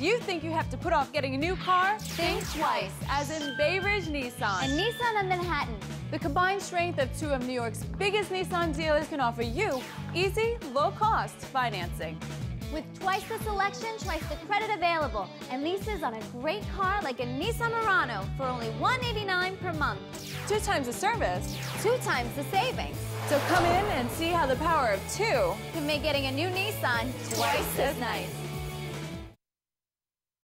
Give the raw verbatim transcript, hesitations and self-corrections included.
you think you have to put off getting a new car, think twice, as in Bay Ridge Nissan. And Nissan of Manhattan. The combined strength of two of New York's biggest Nissan dealers can offer you easy, low-cost financing. With twice the selection, twice the credit available, and leases on a great car like a Nissan Murano for only one hundred eighty-nine dollars per month. Two times the service. Two times the savings. So come in and see how the power of two can make getting a new Nissan twice as nice.